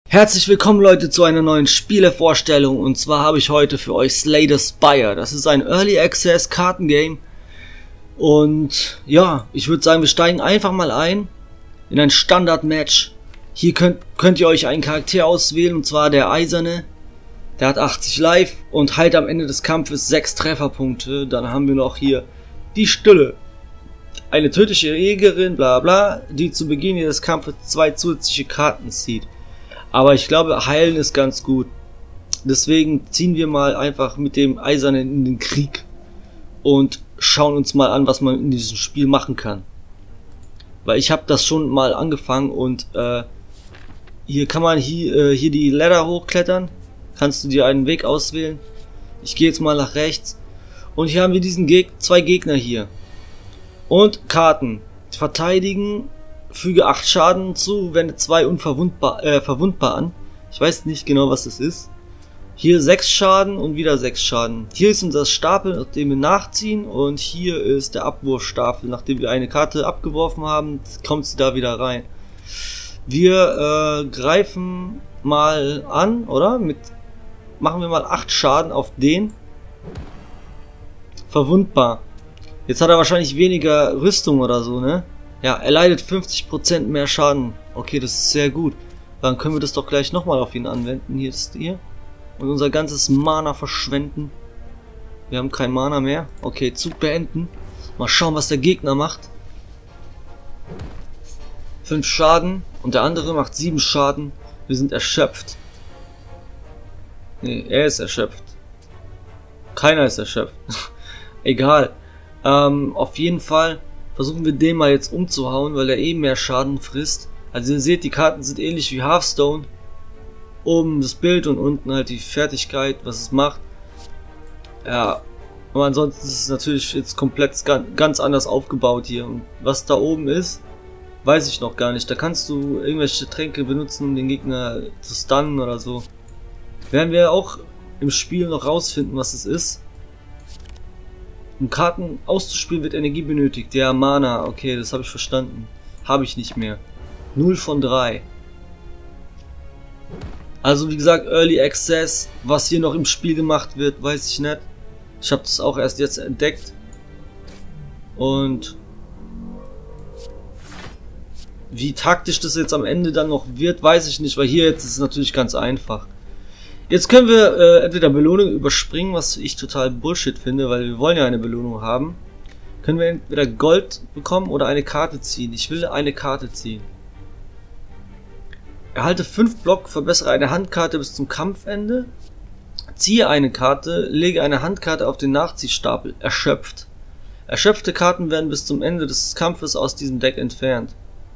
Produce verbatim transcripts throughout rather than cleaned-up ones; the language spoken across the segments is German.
Herzlich willkommen Leute zu einer neuen Spielevorstellung, und zwar habe ich heute für euch Slay the Spire. Das ist ein Early Access Kartengame und ja, ich würde sagen, wir steigen einfach mal ein in ein Standard-Match. Hier könnt, könnt ihr euch einen Charakter auswählen, und zwar der Eiserne. Der hat achtzig Life und heilt am Ende des Kampfes sechs Trefferpunkte. Dann haben wir noch hier die Stille. Eine tödliche Jägerin, bla bla, die zu Beginn des Kampfes zwei zusätzliche Karten zieht. Aber ich glaube, heilen ist ganz gut. Deswegen ziehen wir mal einfach mit dem Eisernen in den Krieg und schauen uns mal an, was man in diesem Spiel machen kann. Weil ich habe das schon mal angefangen und äh, hier kann man hier, äh, hier die Ladder hochklettern. Kannst du dir einen Weg auswählen. Ich gehe jetzt mal nach rechts. Und hier haben wir diesen Geg zwei Gegner hier. Und Karten. Verteidigen. Füge acht Schaden zu, wende zwei unverwundbar äh, verwundbar an. Ich weiß nicht genau, was das ist. Hier sechs Schaden und wieder sechs Schaden. Hier ist unser Stapel, nachdem wir nachziehen, und hier ist der Abwurfstapel. Nachdem wir eine Karte abgeworfen haben, kommt sie da wieder rein. Wir äh, greifen mal an, oder? Mit machen wir mal acht Schaden auf den. Verwundbar. Jetzt hat er wahrscheinlich weniger Rüstung oder so, ne? Ja, er leidet fünfzig Prozent mehr Schaden. Okay, das ist sehr gut. Dann können wir das doch gleich nochmal auf ihn anwenden. Hier ist hier. Und unser ganzes Mana verschwenden. Wir haben kein Mana mehr. Okay, Zug beenden. Mal schauen, was der Gegner macht. fünf Schaden. Und der andere macht sieben Schaden. Wir sind erschöpft. Nee, er ist erschöpft. Keiner ist erschöpft. Egal. Ähm, auf jeden Fall versuchen wir den mal jetzt umzuhauen, weil er eben mehr Schaden frisst. Also ihr seht, die Karten sind ähnlich wie Hearthstone. Oben das Bild und unten halt die Fertigkeit, was es macht. Ja, aber ansonsten ist es natürlich jetzt komplett ganz anders aufgebaut hier. Und was da oben ist, weiß ich noch gar nicht. Da kannst du irgendwelche Tränke benutzen, um den Gegner zu stunnen oder so. Werden wir auch im Spiel noch rausfinden, was es ist. Um Karten auszuspielen, wird Energie benötigt. Ja, Mana. Okay, das habe ich verstanden. Habe ich nicht mehr. null von drei. Also wie gesagt, Early Access. Was hier noch im Spiel gemacht wird, weiß ich nicht. Ich habe das auch erst jetzt entdeckt. Und wie taktisch das jetzt am Ende dann noch wird, weiß ich nicht. Weil hier jetzt ist es natürlich ganz einfach. Jetzt können wir äh, entweder Belohnung überspringen, was ich total Bullshit finde, weil wir wollen ja eine Belohnung haben. Können wir entweder Gold bekommen oder eine Karte ziehen. Ich will eine Karte ziehen. Erhalte fünf Block, verbessere eine Handkarte bis zum Kampfende. Ziehe eine Karte, lege eine Handkarte auf den Nachziehstapel. Erschöpft. Erschöpfte Karten werden bis zum Ende des Kampfes aus diesem Deck entfernt.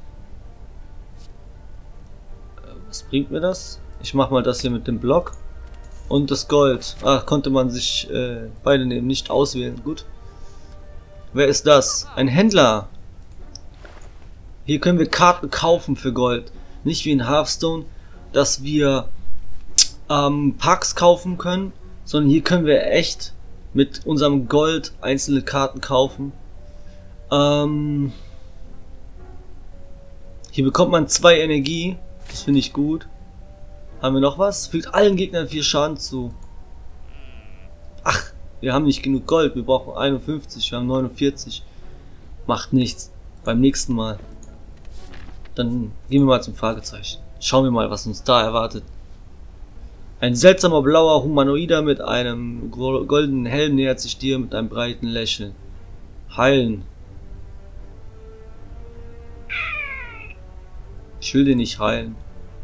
Was bringt mir das? Ich mache mal das hier mit dem Block. Und das Gold. Ach, konnte man sich äh, beide nehmen, nicht auswählen. Gut. Wer ist das? Ein Händler. Hier können wir Karten kaufen für Gold. Nicht wie in Hearthstone, dass wir ähm, Packs kaufen können, sondern hier können wir echt mit unserem Gold einzelne Karten kaufen. Ähm, hier bekommt man zwei Energie. Das finde ich gut. Haben wir noch was? Fügt allen Gegnern vier Schaden zu. Ach, wir haben nicht genug Gold. Wir brauchen einundfünfzig. Wir haben neunundvierzig. Macht nichts. Beim nächsten Mal. Dann gehen wir mal zum Fragezeichen. Schauen wir mal, was uns da erwartet. Ein seltsamer blauer Humanoider mit einem goldenen Helm nähert sich dir mit einem breiten Lächeln. Heilen. Ich will den nicht heilen.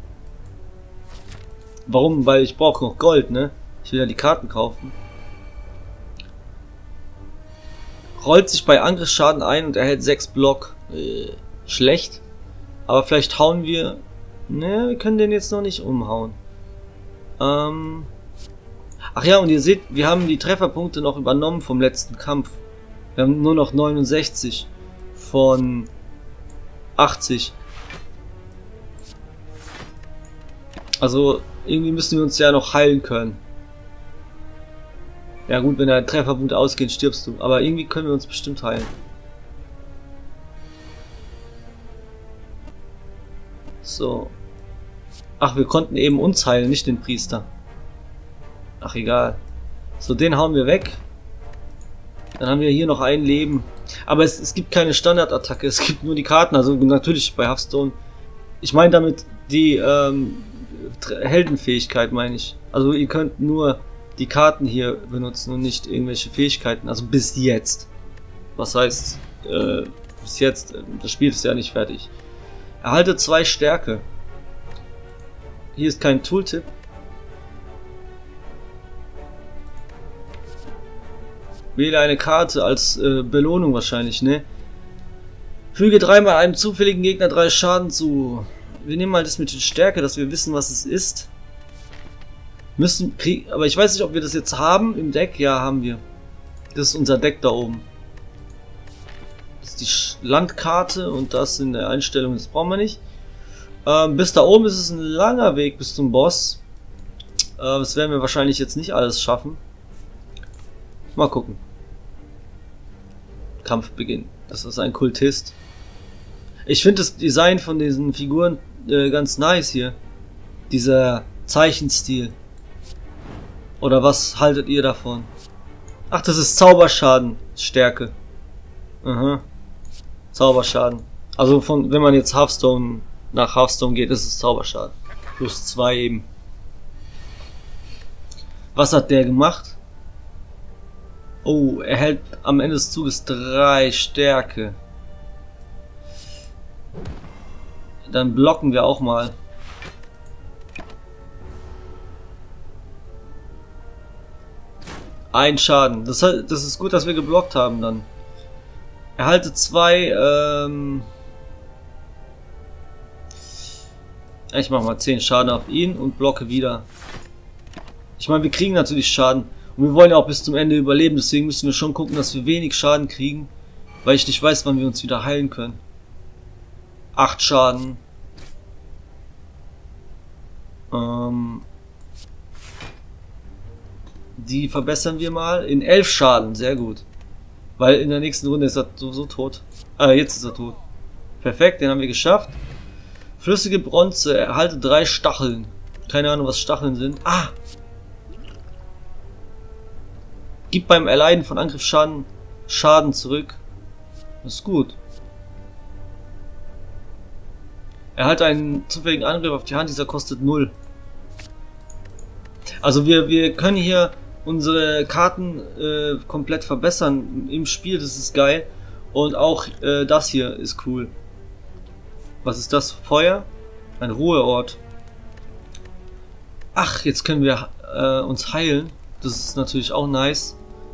Warum? Weil ich brauche noch Gold, ne? Ich will ja die Karten kaufen. Rollt sich bei Angriffsschaden ein und erhält sechs Block. Äh, schlecht. Aber vielleicht hauen wir... Ne, wir können den jetzt noch nicht umhauen. Ähm... Ach ja, und ihr seht, wir haben die Trefferpunkte noch übernommen vom letzten Kampf. Wir haben nur noch neunundsechzig von achtzig. Also... Irgendwie müssen wir uns ja noch heilen können. Ja gut, wenn der Trefferpunkt ausgeht, stirbst du. Aber irgendwie können wir uns bestimmt heilen. So. Ach, wir konnten eben uns heilen, nicht den Priester. Ach, egal. So, den hauen wir weg. Dann haben wir hier noch ein Leben. Aber es, es gibt keine Standardattacke, es gibt nur die Karten. Also natürlich bei Hearthstone. Ich meine damit die ähm, Heldenfähigkeit, meine ich. Also ihr könnt nur die Karten hier benutzen und nicht irgendwelche Fähigkeiten. Also bis jetzt. Was heißt, äh, bis jetzt, das Spiel ist ja nicht fertig. Erhalte zwei Stärke. Hier ist kein Tooltip. Wähle eine Karte als äh, Belohnung wahrscheinlich, ne? Füge dreimal einem zufälligen Gegner drei Schaden zu. Wir nehmen mal das mit der Stärke, dass wir wissen, was es ist. Müssen kriegen, aber ich weiß nicht, ob wir das jetzt haben im Deck. Ja, haben wir. Das ist unser Deck da oben. Das ist die Landkarte und das in der Einstellung, das brauchen wir nicht. Ähm, bis da oben ist es ein langer Weg bis zum Boss. Äh, das werden wir wahrscheinlich jetzt nicht alles schaffen. Mal gucken. Kampfbeginn. Das ist ein Kultist. Ich finde das Design von diesen Figuren äh, ganz nice hier. Dieser Zeichenstil. Oder was haltet ihr davon? Ach, das ist Zauberschaden. Stärke. Aha. Zauberschaden. Also von, wenn man jetzt Hearthstone nach Hearthstone geht, ist es Zauberschaden. Plus zwei eben. Was hat der gemacht? Oh, er hält am Ende des Zuges drei Stärke. Dann blocken wir auch mal. Ein Schaden. Das, das ist gut, dass wir geblockt haben dann. Erhalte zwei, ähm... ich mache mal zehn Schaden auf ihn und blocke wieder. Ich meine, wir kriegen natürlich Schaden. Und wir wollen ja auch bis zum Ende überleben. Deswegen müssen wir schon gucken, dass wir wenig Schaden kriegen. Weil ich nicht weiß, wann wir uns wieder heilen können. acht Schaden. Ähm... Die verbessern wir mal in elf Schaden, sehr gut. Weil in der nächsten Runde ist er sowieso tot. Ah, jetzt ist er tot. Perfekt, den haben wir geschafft. Flüssige Bronze, erhalte drei Stacheln. Keine Ahnung, was Stacheln sind. Ah! Gib beim Erleiden von Angriffsschaden Schaden zurück. Das ist gut. Erhalte einen zufälligen Angriff auf die Hand, dieser kostet null. Also wir, wir können hier unsere Karten äh, komplett verbessern im Spiel, das ist geil. Und auch äh, das hier ist cool. Was ist das? Feuer? Ein Ruheort. Ach, jetzt können wir äh, uns heilen. Das ist natürlich auch nice.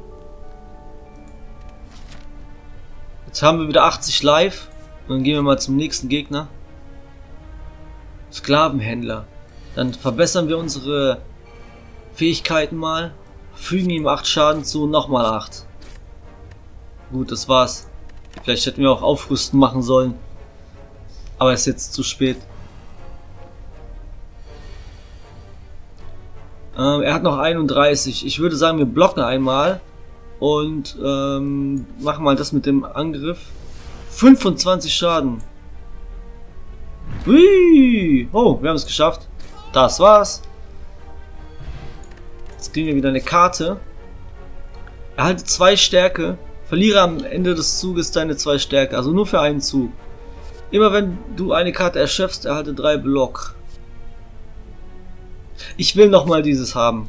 Jetzt haben wir wieder achtzig live. Und dann gehen wir mal zum nächsten Gegner. Sklavenhändler. Dann verbessern wir unsere Fähigkeiten mal. Fügen ihm acht Schaden zu, nochmal acht. Gut, das war's. Vielleicht hätten wir auch aufrüsten machen sollen. Aber ist jetzt zu spät. Ähm, er hat noch einunddreißig. Ich würde sagen, wir blocken einmal. Und ähm, machen mal das mit dem Angriff. fünfundzwanzig Schaden. Hui! Oh, wir haben es geschafft. Das war's. Jetzt kriegen wir wieder eine Karte. Erhalte zwei Stärke. Verliere am Ende des Zuges deine zwei Stärke. Also nur für einen Zug. Immer wenn du eine Karte erschöpfst, erhalte drei Block. Ich will nochmal dieses haben.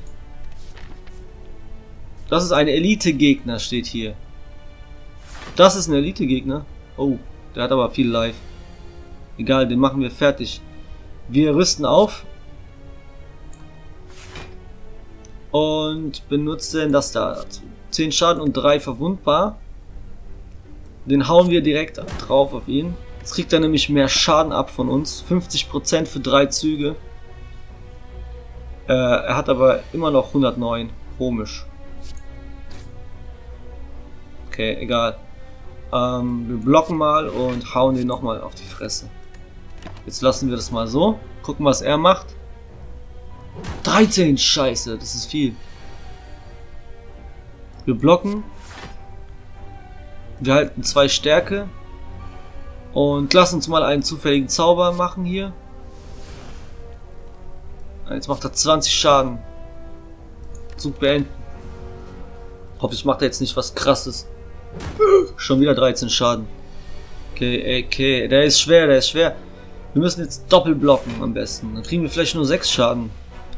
Das ist ein Elite-Gegner, steht hier. Das ist ein Elite-Gegner. Oh, der hat aber viel Life. Egal, den machen wir fertig. Wir rüsten auf. Und benutzen das da. zehn Schaden und drei verwundbar. Den hauen wir direkt drauf auf ihn. Jetzt kriegt er nämlich mehr Schaden ab von uns. fünfzig Prozent für drei Züge. Äh, er hat aber immer noch hundertneun. Komisch. Okay, egal. Ähm, wir blocken mal und hauen den nochmal auf die Fresse. Jetzt lassen wir das mal so. Gucken, was er macht. dreizehn, scheiße, das ist viel. Wir blocken. Wir halten zwei Stärke. Und lassen uns mal einen zufälligen Zauber machen hier. Jetzt macht er zwanzig Schaden. Zug beenden. Hoffentlich macht er jetzt nicht was Krasses. Schon wieder dreizehn Schaden. Okay, okay, der ist schwer, der ist schwer. Wir müssen jetzt doppelt blocken am besten. Dann kriegen wir vielleicht nur sechs Schaden.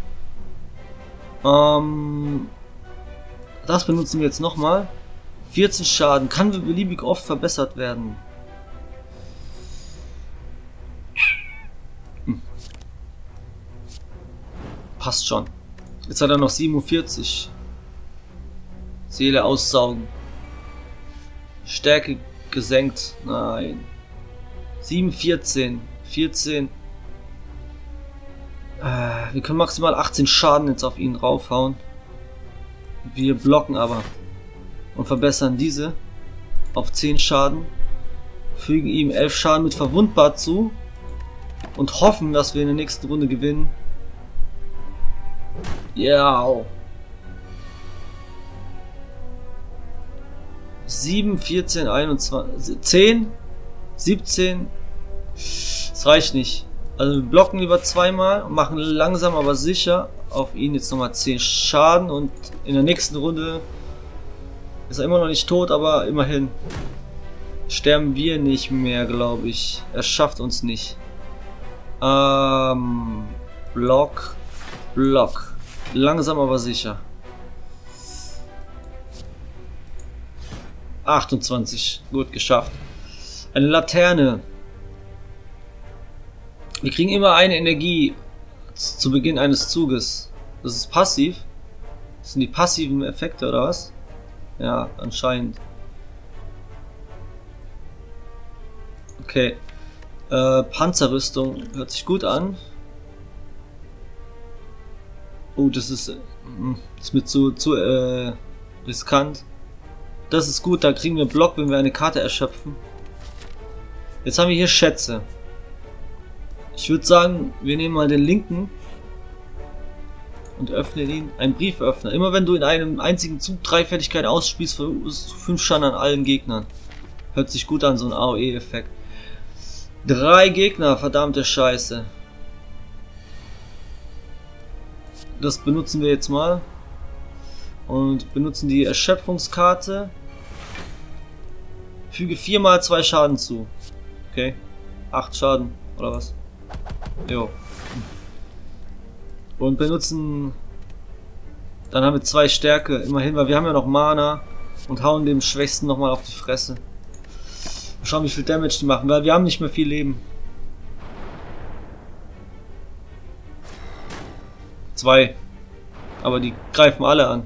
Ähm, das benutzen wir jetzt nochmal. vierzehn Schaden. Kann beliebig oft verbessert werden. Hm. Passt schon. Jetzt hat er noch siebenundvierzig. Seele aussaugen. Stärke gesenkt. Nein. sieben, vierzehn. vierzehn. Äh, wir können maximal achtzehn Schaden jetzt auf ihn raufhauen. Wir blocken aber. Und verbessern diese auf zehn Schaden. Fügen ihm elf Schaden mit verwundbar zu. Und hoffen, dass wir in der nächsten Runde gewinnen. Ja. sieben, vierzehn, einundzwanzig, zehn, siebzehn. Das reicht nicht. Also wir blocken lieber zweimal und machen langsam aber sicher auf ihn jetzt nochmal zehn Schaden. Und in der nächsten Runde ist er immer noch nicht tot, aber immerhin sterben wir nicht mehr, glaube ich. Er schafft uns nicht. Ähm, Block, Block. Langsam aber sicher. achtundzwanzig. Gut, geschafft. Eine Laterne. Wir kriegen immer eine Energie zu Beginn eines Zuges. Das ist passiv. Das sind die passiven Effekte, oder was? Ja, anscheinend. Okay. Äh, Panzerrüstung hört sich gut an. Oh, das ist, das ist mir zu, zu äh, riskant. Das ist gut, da kriegen wir Block, wenn wir eine Karte erschöpfen. Jetzt haben wir hier Schätze. Ich würde sagen, wir nehmen mal den linken und öffnen ihn. Ein Brieföffner. Immer wenn du in einem einzigen Zug drei Fertigkeiten ausspielst, verursacht du fünf Schaden an allen Gegnern. Hört sich gut an, so ein A O E-Effekt. Drei Gegner, verdammte Scheiße. Das benutzen wir jetzt mal. Und benutzen die Erschöpfungskarte. Füge viermal zwei Schaden zu. Okay. Acht Schaden, oder was? Jo. Und benutzen... Dann haben wir zwei Stärke, immerhin, weil wir haben ja noch Mana. Und hauen dem Schwächsten nochmal auf die Fresse. Schauen, wie viel Damage die machen, weil wir haben nicht mehr viel Leben. Zwei. Aber die greifen alle an.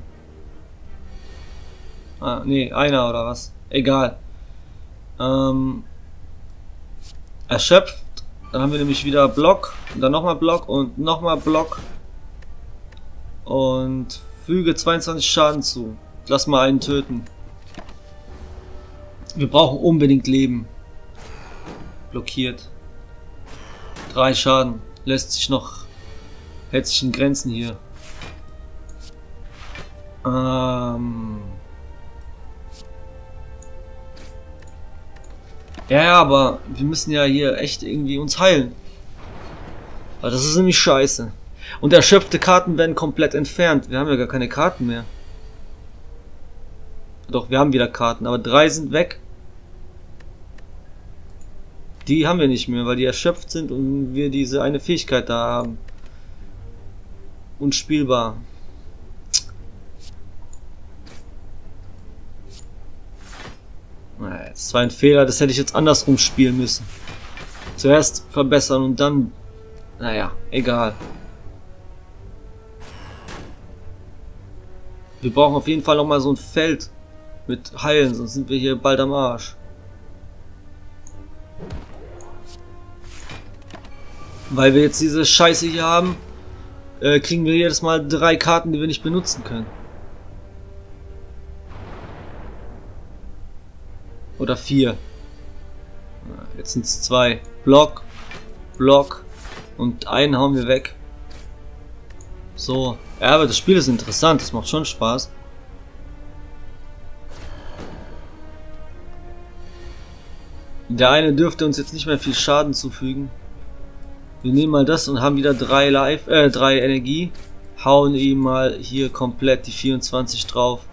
Ah, nee, einer oder was? Egal. Ähm, erschöpft. Dann haben wir nämlich wieder Block. Und dann nochmal Block und nochmal Block. Und füge zweiundzwanzig Schaden zu. Lass mal einen töten. Wir brauchen unbedingt Leben. Blockiert. Drei Schaden. Lässt sich noch... Hält sich in Grenzen hier. Ähm... Ja, ja, aber wir müssen ja hier echt irgendwie uns heilen. Weil das ist nämlich scheiße. Und erschöpfte Karten werden komplett entfernt. Wir haben ja gar keine Karten mehr. Doch, wir haben wieder Karten, aber drei sind weg. Die haben wir nicht mehr, weil die erschöpft sind und wir diese eine Fähigkeit da haben. Unspielbar. Das war ein Fehler, das hätte ich jetzt andersrum spielen müssen. Zuerst verbessern und dann... Naja, egal. Wir brauchen auf jeden Fall noch mal so ein Feld mit Heilen, sonst sind wir hier bald am Arsch. Weil wir jetzt diese Scheiße hier haben, äh, kriegen wir jedes Mal drei Karten, die wir nicht benutzen können. Oder vier. Jetzt sind es zwei. Block, Block und einen hauen wir weg. So. Ja, aber das Spiel ist interessant, das macht schon Spaß. Der eine dürfte uns jetzt nicht mehr viel Schaden zufügen. Wir nehmen mal das und haben wieder drei Life, äh, drei Energie. Hauen ihm mal hier komplett die vierundzwanzig drauf.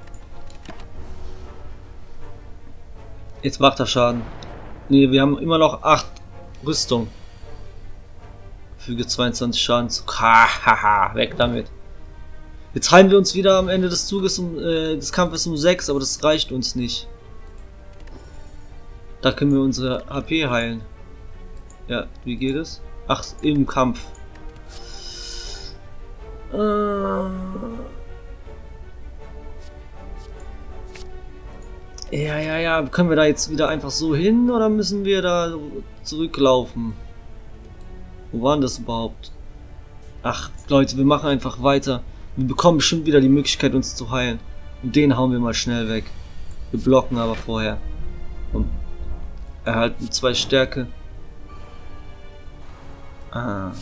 Jetzt macht er Schaden. Ne, wir haben immer noch acht Rüstung. Füge zweiundzwanzig Schaden zu. Hahaha, weg damit. Jetzt heilen wir uns wieder am Ende des Zuges um, äh, des Kampfes um sechs, aber das reicht uns nicht. Da können wir unsere H P heilen. Ja, wie geht es? Ach, im Kampf. Äh ja, ja, ja. Können wir da jetzt wieder einfach so hin oder müssen wir da zurücklaufen? Wo waren das überhaupt? Ach, Leute, wir machen einfach weiter. Wir bekommen bestimmt wieder die Möglichkeit, uns zu heilen. Und den hauen wir mal schnell weg. Wir blocken aber vorher. Und erhalten zwei Stärke. Ah.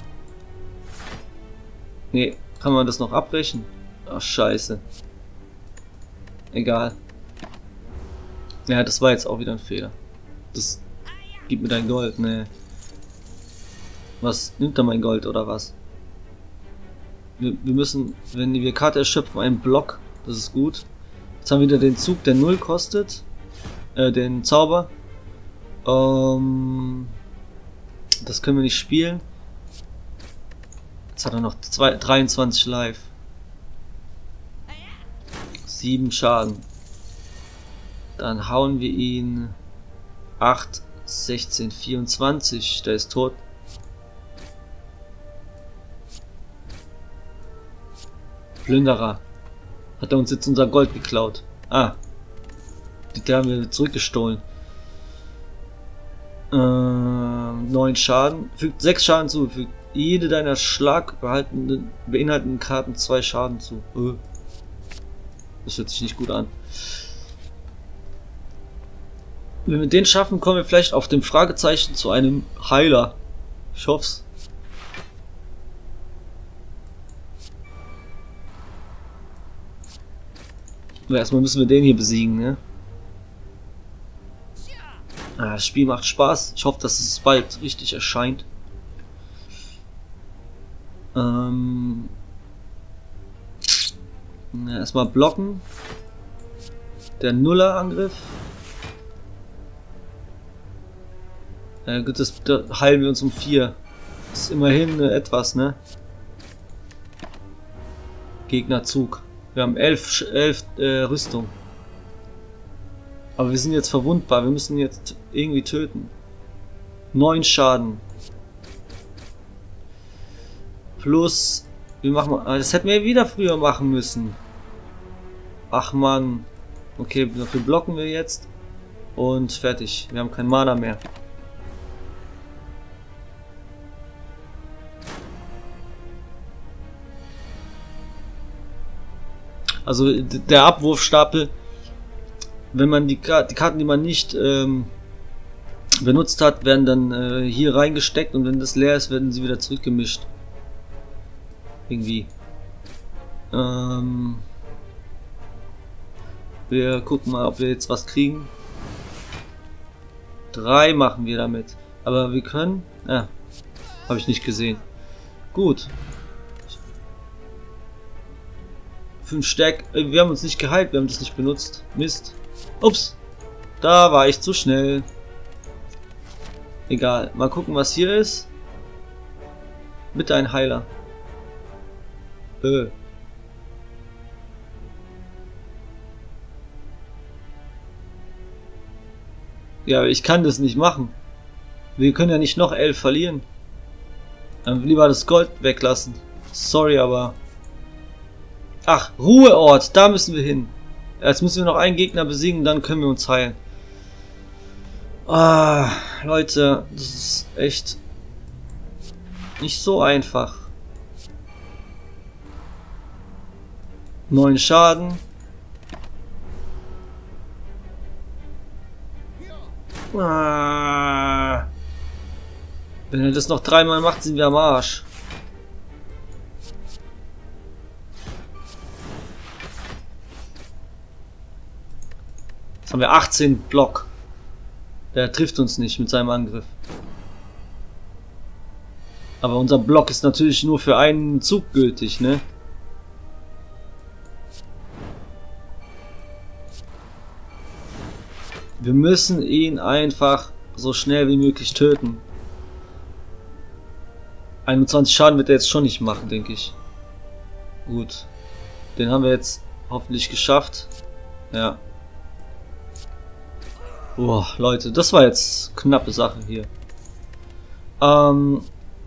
Nee, kann man das noch abbrechen? Ach, scheiße. Egal. Ja, das war jetzt auch wieder ein Fehler. Das gibt mir dein Gold, ne. Was nimmt er mein Gold oder was? Wir, wir müssen, wenn wir Karte erschöpfen, einen Block. Das ist gut. Jetzt haben wir wieder den Zug, der null kostet. Äh, den Zauber. Ähm, das können wir nicht spielen. Jetzt hat er noch zwei, dreiundzwanzig Life. sieben Schaden. Dann hauen wir ihn. acht, sechzehn, vierundzwanzig. Der ist tot. Plünderer. Hat er uns jetzt unser Gold geklaut? Ah. Die haben wir zurückgestohlen. Ähm, neun Schaden. Fügt sechs Schaden zu. Fügt jede deiner Schlag behaltenden, beinhaltenden Karten zwei Schaden zu. Öh. Das hört sich nicht gut an. Wenn wir den schaffen, kommen wir vielleicht auf dem Fragezeichen zu einem Heiler. Ich hoff's. Aber erstmal müssen wir den hier besiegen, ne? Ah, das Spiel macht Spaß. Ich hoffe, dass es bald richtig erscheint. Ähm ja, erstmal blocken. Der Nuller-Angriff. Ja gut, das, da heilen wir uns um vier. Das ist immerhin äh, etwas, ne? Gegnerzug. Wir haben elf, elf äh, Rüstung. Aber wir sind jetzt verwundbar. Wir müssen jetzt irgendwie töten. neun Schaden. Plus, wir machen mal, das hätten wir wieder früher machen müssen. Ach man. Okay, dafür blocken wir jetzt. Und fertig. Wir haben kein Mana mehr. Also der Abwurfstapel, wenn man die, die Karten, die man nicht ähm, benutzt hat, werden dann äh, hier reingesteckt und wenn das leer ist, werden sie wieder zurückgemischt. Irgendwie. Ähm, wir gucken mal, ob wir jetzt was kriegen. Drei machen wir damit. Aber wir können... Ja, habe ich nicht gesehen. Gut. fünf Stärke. Wir haben uns nicht geheilt, wir haben das nicht benutzt. Mist. Ups. Da war ich zu schnell. Egal. Mal gucken, was hier ist. Bitte ein Heiler. Äh. Ja, ich kann das nicht machen. Wir können ja nicht noch elf verlieren. Dann lieber das Gold weglassen. Sorry, aber... Ach, Ruheort, da müssen wir hin. Jetzt müssen wir noch einen Gegner besiegen, dann können wir uns heilen. Ah, Leute, das ist echt nicht so einfach. Neun Schaden. Ah, wenn er das noch dreimal macht, sind wir am Arsch. Jetzt haben wir achtzehn Block. Der trifft uns nicht mit seinem Angriff. Aber unser Block ist natürlich nur für einen Zug gültig, ne? Wir müssen ihn einfach so schnell wie möglich töten. einundzwanzig Schaden wird er jetzt schon nicht machen, denke ich. Gut. Den haben wir jetzt hoffentlich geschafft. Ja. Boah, Leute, das war jetzt knappe Sache hier. Ähm...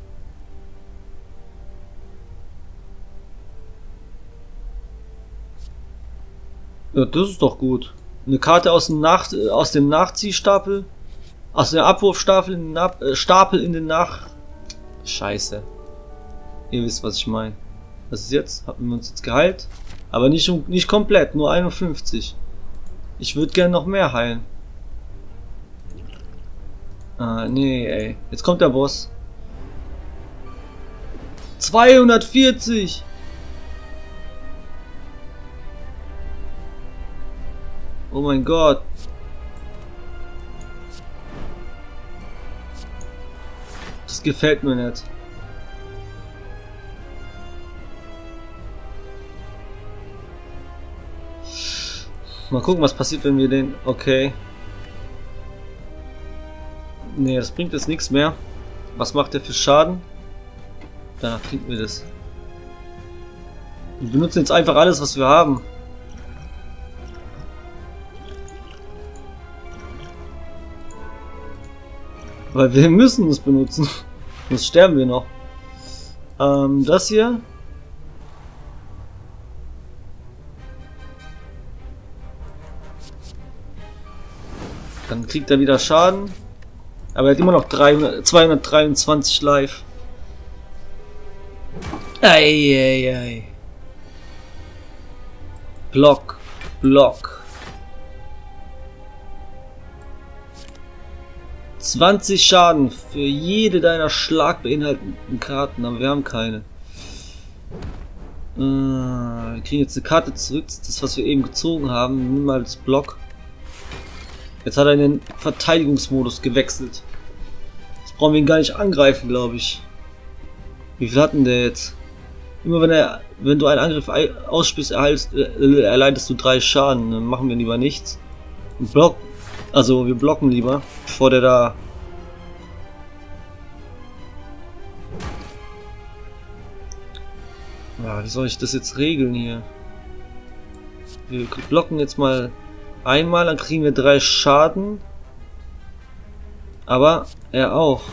Ja, das ist doch gut. Eine Karte aus dem, Nach aus dem Nachziehstapel. Aus der Abwurfstapel in den Ab äh, Stapel in den Nach... Scheiße. Ihr wisst, was ich meine. Was ist jetzt? Haben wir uns jetzt geheilt? Aber nicht, nicht komplett, nur einundfünfzig. Ich würde gerne noch mehr heilen. Ah, nee, ey. Jetzt kommt der Boss. zweihundertvierzig! Oh mein Gott. Das gefällt mir nicht. Mal gucken, was passiert, wenn wir den... Okay. Nee, das bringt jetzt nichts mehr. Was macht der für Schaden? Danach kriegen wir das. Wir benutzen jetzt einfach alles, was wir haben. Weil wir müssen es benutzen. Sonst sterben wir noch. Ähm, das hier. Dann kriegt er wieder Schaden. Aber er hat immer noch dreihundert, zweihundertdreiundzwanzig live. Eieiei. Block. Block. zwanzig Schaden für jede deiner schlagbeinhaltenden Karten, aber wir haben keine. Äh, wir kriegen jetzt eine Karte zurück, das was wir eben gezogen haben. Nimm mal das Block. Jetzt hat er in den Verteidigungsmodus gewechselt. Jetzt brauchen wir ihn gar nicht angreifen, glaube ich. Wie viel hat denn der jetzt? Immer wenn er, wenn du einen Angriff ausspielst, erhaltst, äh, erleidest du drei Schaden. Dann machen wir lieber nichts. Und Block. Also wir blocken lieber, bevor der da... Ja, wie soll ich das jetzt regeln hier? Wir blocken jetzt mal einmal, dann kriegen wir drei Schaden. Aber er auch.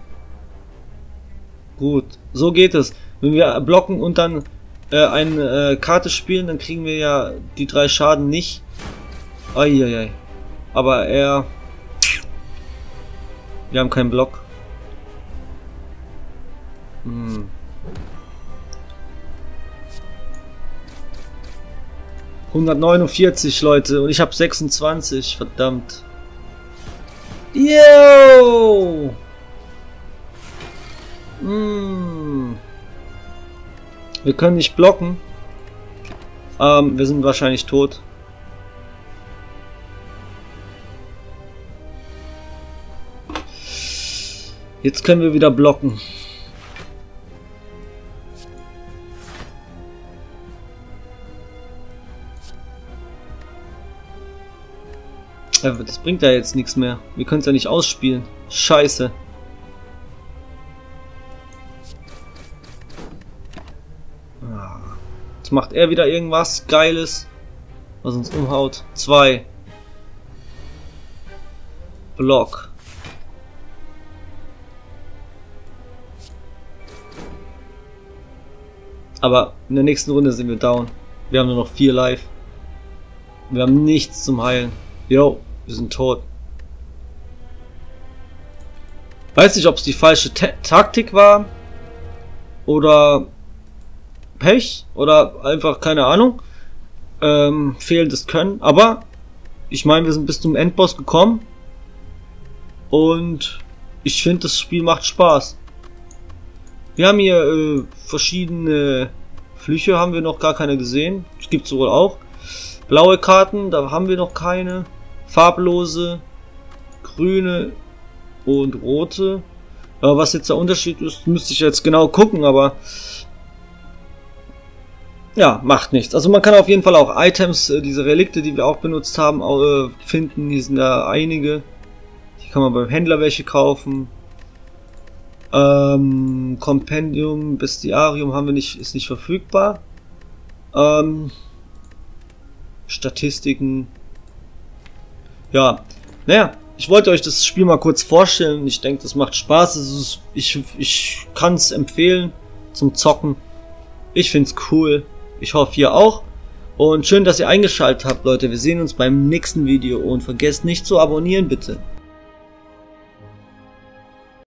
Gut, so geht es. Wenn wir blocken und dann äh, eine äh, Karte spielen, dann kriegen wir ja die drei Schaden nicht. Eieiei. Aber er... Wir haben keinen Block. Hm. hundertneunundvierzig Leute und ich habe sechsundzwanzig, verdammt. Yo! Hm. Wir können nicht blocken. Ähm, wir sind wahrscheinlich tot. Jetzt können wir wieder blocken. Das bringt ja jetzt nichts mehr. Wir können es ja nicht ausspielen. Scheiße. Jetzt macht er wieder irgendwas Geiles, was uns umhaut. Zwei. Block. Aber in der nächsten Runde sind wir down. Wir haben nur noch vier live. Wir haben nichts zum Heilen. Jo, wir sind tot. Weiß nicht, ob es die falsche Ta Taktik war. Oder Pech. Oder einfach keine Ahnung. Ähm, fehlendes Können. Aber ich meine, wir sind bis zum Endboss gekommen. Und ich finde, das Spiel macht Spaß. Wir haben hier äh, verschiedene Flüche, haben wir noch gar keine gesehen. Es gibt es wohl auch. Blaue Karten, da haben wir noch keine. Farblose, grüne und rote. Aber was jetzt der Unterschied ist, müsste ich jetzt genau gucken, aber ja, macht nichts. Also man kann auf jeden Fall auch Items, diese Relikte, die wir auch benutzt haben, finden. Hier sind da einige. Die kann man beim Händler welche kaufen. Ähm, Kompendium, Bestiarium haben wir nicht, ist nicht verfügbar. Ähm, Statistiken. Ja, naja, ich wollte euch das Spiel mal kurz vorstellen. Ich denke, das macht Spaß. Es ist, ich ich kann es empfehlen zum Zocken. Ich finde es cool. Ich hoffe, ihr auch. Und schön, dass ihr eingeschaltet habt, Leute. Wir sehen uns beim nächsten Video und vergesst nicht zu abonnieren, bitte.